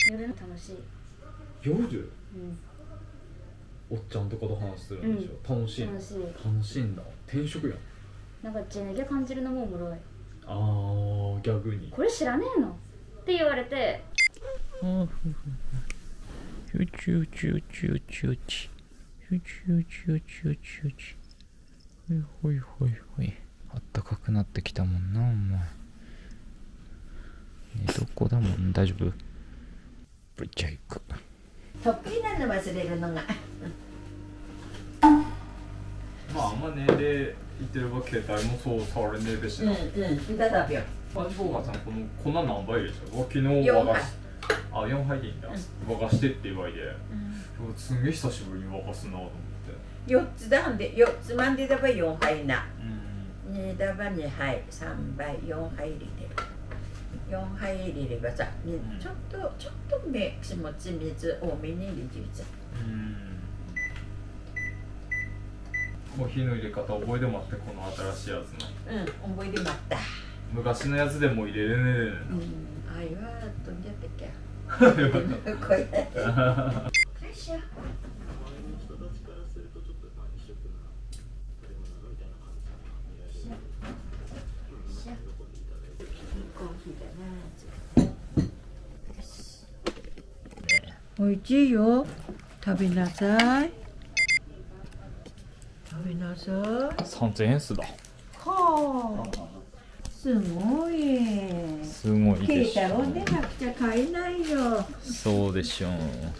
夜の楽しい。 夜、おっちゃんとかと話するんでしょ、楽しいの？楽しいんだ。転職やん。 なんかジェネギャ感じるのもおもろい。 あー、逆にこれ知らねえのって言われて、 チュチュチュチュチュチチュチュチュチュチュチほいほいほい。あったかくなってきたもんな、お前。どこだもん、大丈夫？ブチャイク。 得意なの忘れるのが。 まああんま年齢いってれば携帯もそう触れねえべしな。 だだびょ。 あじぼうがさん、この粉何杯でしょ？昨日和菓子。あ、4杯でいいんだ。和菓してって言われて、すんげえ久しぶりに和菓すなと思って。 4つだんで、4つまんでだば4杯な。2だば2杯、3杯、4杯入れてる。4杯入れればさ、ちょっと目気持ち水多めに入れてるじゃん。 コーヒーの入れ方覚えてもらって、この新しいやつの。 覚えてまった。 昔のやつでも入れれねえあいは飛んじゃったっけ。これ。よいしょ。おいしいよ。食べなさい。食べなさい。 3000円すだ。 はあ。すごい。 すごいでしょ。 ケータロンでなくちゃ買えないよ。 そうでしょう。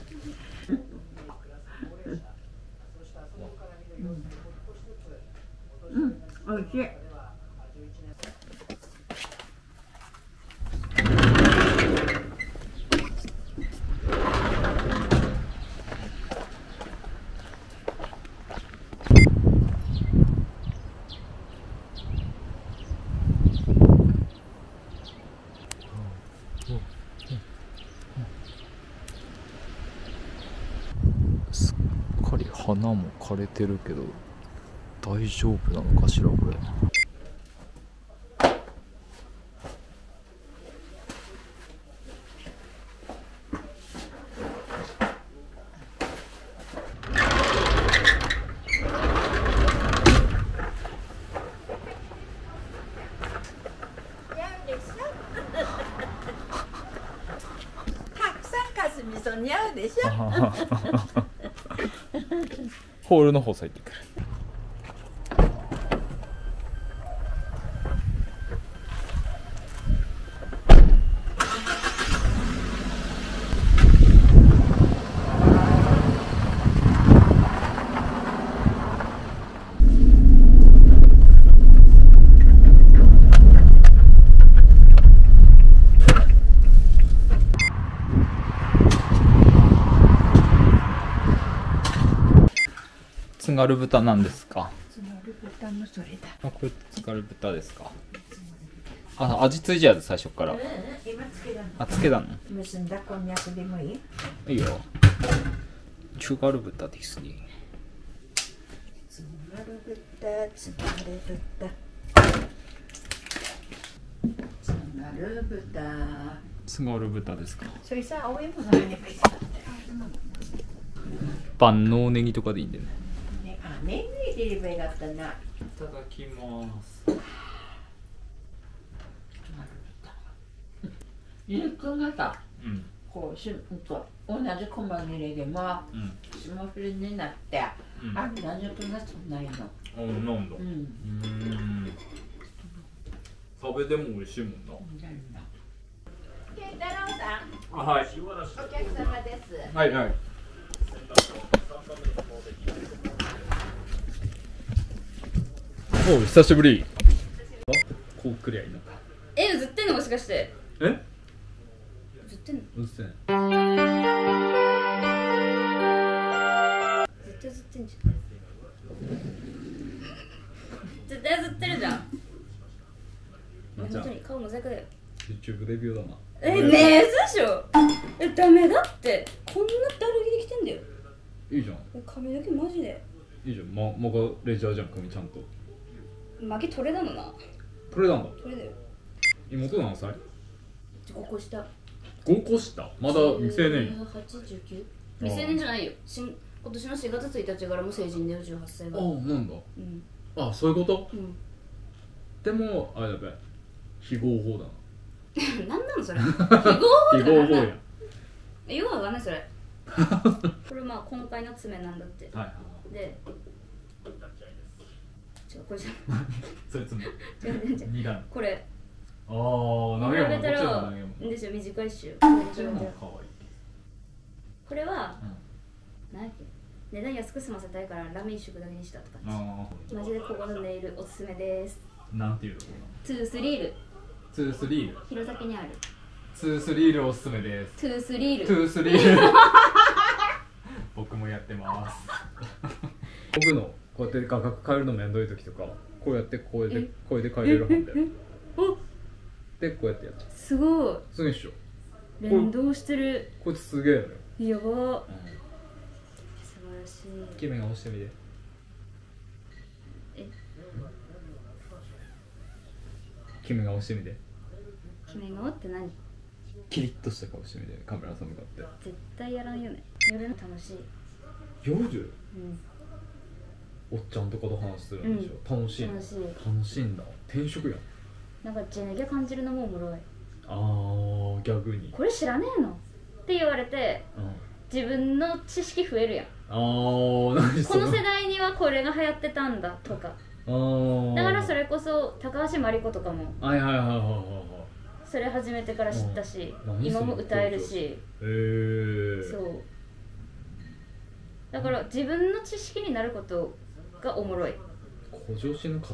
おいしい。 すっかり花も枯れてるけど大丈夫なのかしらこれ。 たくさんかすみそ似合うでしょ。 ホールの方咲いてくる。津軽豚なんですか？ 津軽豚のそれだ。 あ、これ津軽豚ですか？あ、味付いじゃう最初から。 今つけたの。 あ、つけたの？ 結んだこんにゃくでもいい？ いいよ。津軽豚ですね。 津軽豚、津軽豚。津軽豚。 津軽豚ですか？ それさ、青いもの入ればいいかなって。 万能ネギとかでいいんだよね。 ネギ入れればよかったな。 いただきます。 ゆうくんがさ、こう同じ細切れでも霜降りになって、あ、同じくんがそんないの。 あ、なんだ。食べても美味しいもんな。 慶太郎さん。 はい。 お客様です。 はいはい。おう、久しぶり。 こうくりゃいいのか。 映ってんのもしかして。 え？ 映ってんの？ うっせん。 絶対映ってんじゃん。絶対映ってるじゃん。本当に顔モザイクだよ。 YouTube デビューだな。 ねえ、嘘でしょ。ダメだって。こんなだるぎできてんだよ。 いいじゃん。 髪の毛マジでいいじゃん。まがレジャーじゃん、髪ちゃんと。 負け取れたのな。 これなんだ。 取れだよ。 妹何歳？ ここ下。 こ高校したまだ未成年よ。 89？未成年じゃないよ。今年の4月1日からもう成人だよ、18歳が。 ああ、なんだ。 うん。 あ、そういうこと。 うん。 でもあれだべ、非合法だな。 なんなのそれ。非合法非合法やん。 よくわかんないそれ。これまあ今回の爪なんだって。 はい。 で、違うこれじゃそれ爪。 違う二段。 これ。 ああ、投げもん。こっちは投げもん。 ですよ、短いっしゅ。 こっちの方が可愛い。 これは、なんやっけ、値段安く済ませたいからラメ一色だけにしたって感じ。マジでここのネイルおすすめです。 なんていうとこトゥースリール。 トゥースリール。 弘前にある。 トゥースリールおすすめです。 トゥースリール。 トゥースリール。僕もやってます。僕のこうやって画角変えるのめんどい時とか、こうやってこれで変えれるはんで。でこうやってやっちゃう。 すごい。 すげえっしょ。 連動してる。 こいつすげえよね。 やば。素晴らしい。 キメが押してみて。キメが押してみて。 キメ顔って何？ キリッとした顔してみて、カメラさん向かって。 絶対やらんよね。夜の楽しい。 夜？ うん。 おっちゃんとかと話するんでしょ。楽しい。 楽しい。 楽しいんだ。転職やん。 なんかジェネギャ感じるのもおもろい。 あー、逆に。 これ知らねえのって言われて、自分の知識増えるやん。 あー、何それ。 この世代にはこれが流行ってたんだとか。だからそれこそ高橋真理子とかもはいはいはいはいはいはい。 それ始めてから知ったし、今も歌えるし。そうだから自分の知識になることがおもろい。 向上心の塊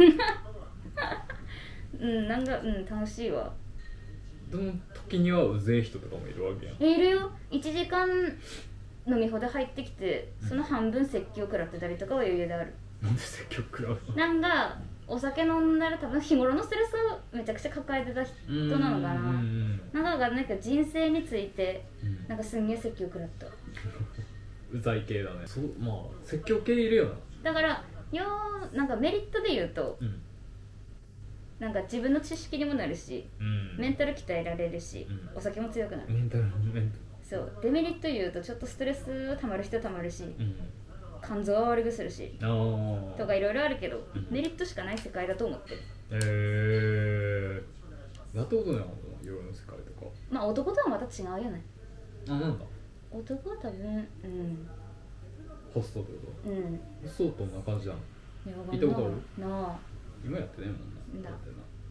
うんなんか楽しいわ。 でも時にはうぜえ人とかもいるわけやん。 いるよ。1時間飲み放題入ってきてその半分説教食らってたりとかは余裕である。 なんで説教食らうの？なんかお酒飲んだら多分日頃のストレスをめちゃくちゃ抱えてた人なのかな。なんかわかんないけど人生についてなんかすんげえ説教食らった。 うざい系だね。そう、まあ説教系いるよな。 だからなんかメリットで言うと、なんか自分の知識にもなるし、メンタル鍛えられるし、お酒も強くなる。 メンタルそうデメリット言うとちょっとストレスはたまる人はたまるし、肝臓は悪くするしとかいろいろあるけど、メリットしかない世界だと思ってる。 やったことないの夜の世界とか。 まあ男とはまた違うよね。 なんだ男は多分ホストってこと？ホストどんな感じなの？ 行ったことある？なあ今やってねえもんな。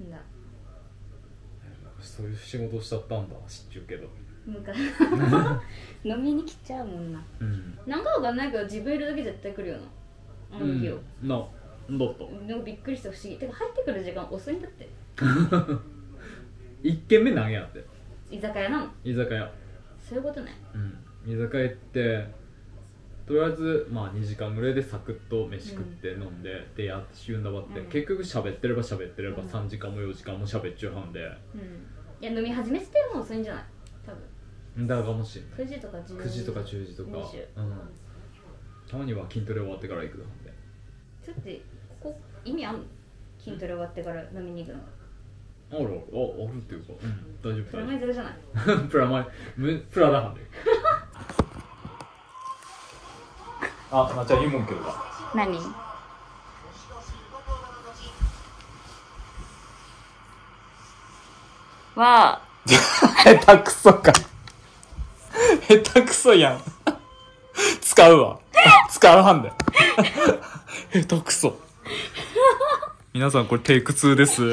そういう仕事しちゃったんだ、知っちゅうけど。 飲みに来ちゃうもんな。なんかわかんないけど自分いるだけ絶対来るよな。あの日を。 だった。 なんかびっくりした不思議。てか入ってくる時間遅いんだって。 1軒目何やって？ 居酒屋なの？ 居酒屋。 そういうことね。 居酒屋行ってとりあえずまあ2時間ぐらいでサクッと飯食って飲んで、でやって旬だばって、結局喋ってれば3時間も4時間も喋っちゅうはんで、 いや飲み始めても遅いんじゃない？多分だかもしれない。 9時とか10 時とかたまには筋トレ終わってから行くので。 ちょっとここ意味あんの？筋トレ終わってから飲みに行くの？ あるっていうか、大丈夫。 プラマイゼロじゃない？ プラだはんで。あ、なっちゃんいいもんけどな。 何？は下手くそか。下手くそやん。使うわ。使うはんで。下手くそ。皆さんこれテイク2です。